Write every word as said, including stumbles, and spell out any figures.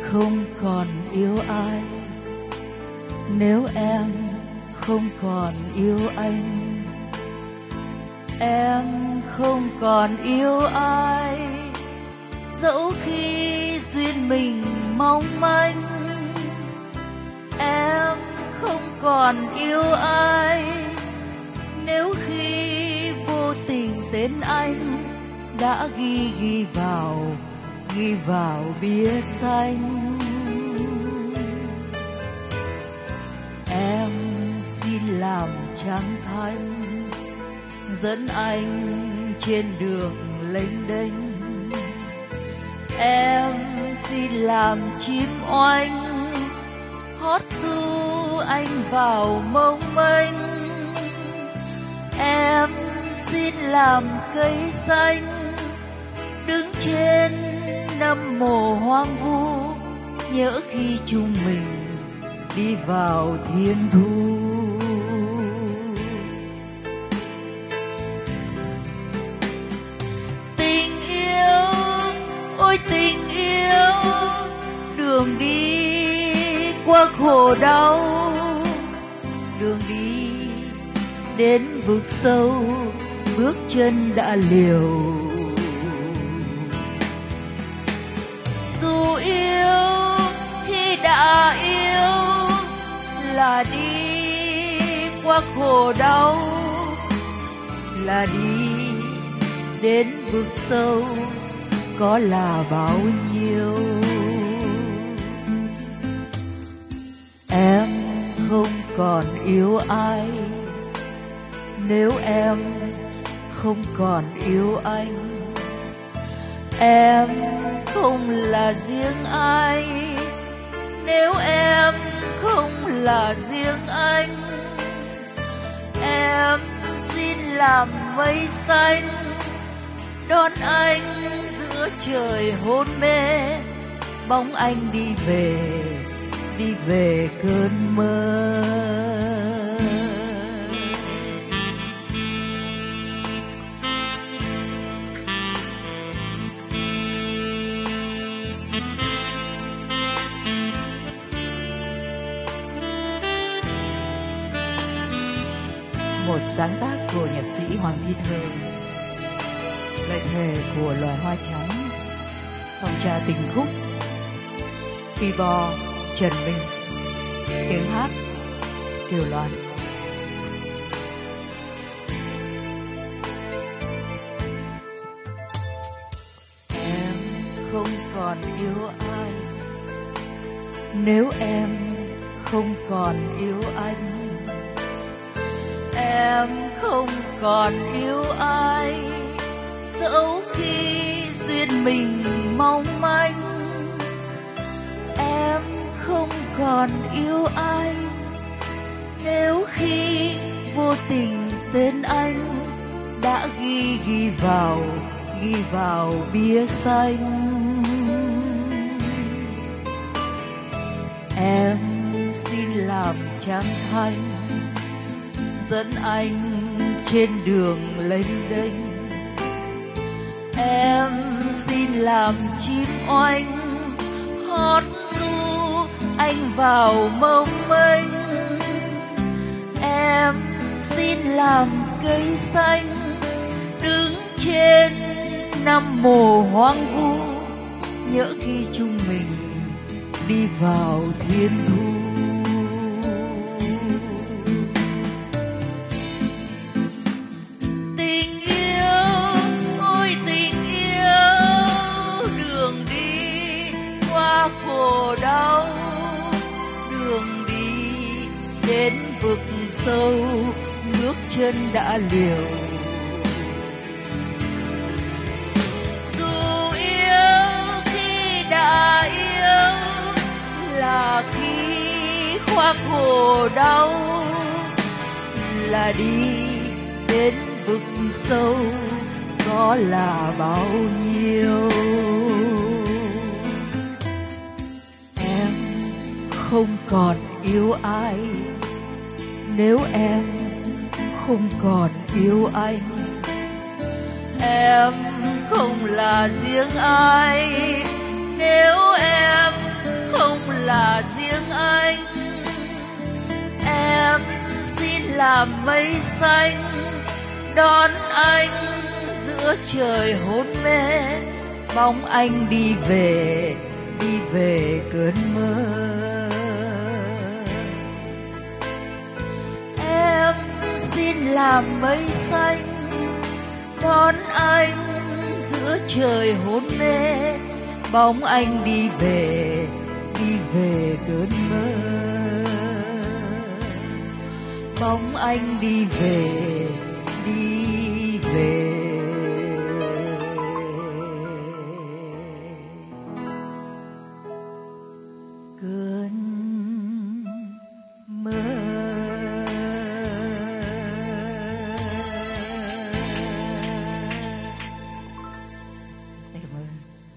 không còn yêu ai, nếu em không còn yêu anh, em không còn yêu ai, dẫu khi duyên mình mong manh. Em không còn yêu ai, nếu khi vô tình tên anh đã ghi ghi vào ghi vào bia xanh. Em xin làm trăng thanh dẫn anh trên đường lênh đênh. Em xin làm chim oanh hót du anh vào mong manh. Em xin làm cây xanh đứng trên năm mồ hoang vu, nhớ khi chung mình đi vào thiên thu. Tình yêu, ôi tình yêu, đường đi qua khổ đau, đường đi đến vực sâu, bước chân đã liều. Dù yêu khi đã yêu là đi qua khổ đau, là đi đến vực sâu, có là bao nhiêu. Em không còn yêu ai, nếu em không còn yêu anh. Em không là riêng ai, nếu em không là riêng anh. Em xin làm mây xanh đón anh giữa trời hôn mê, bóng anh đi về, đi về cơn mơ. Một sáng tác của nhạc sĩ Hoàng Thi Thơ, lời thề của loài hoa trắng, phòng trà tình khúc, keyboard Trần Minh, tiếng hát Kiều Loan. Em không còn yêu ai, nếu em không còn yêu anh. Em không còn yêu ai, dẫu khi duyên mình mong manh. Em không còn yêu ai, nếu khi vô tình tên anh đã ghi ghi vào ghi vào bia xanh. Em xin làm trăng thanh dẫn anh trên đường lênh đênh. Em xin làm chim oanh hót du anh vào mong manh. Em xin làm cây xanh đứng trên năm mồ hoang vu, nhớ khi chung mình đi vào thiên thu. Tình yêu, ôi tình yêu, đường đi qua khổ đau, đường đi đến vực sâu, bước chân đã liều. Dù yêu khi đã yêu là khi khoác khổ đau, là đi đến vực sâu, có là bao nhiêu. Em không còn yêu ai, nếu em không còn yêu anh. Em không là riêng ai, nếu em làm mây xanh đón anh giữa trời hôn mê, bóng anh đi về, đi về cơn mơ. Em xin làm mây xanh đón anh giữa trời hôn mê, bóng anh đi về, đi về cơn mơ. Bóng anh đi về, đi về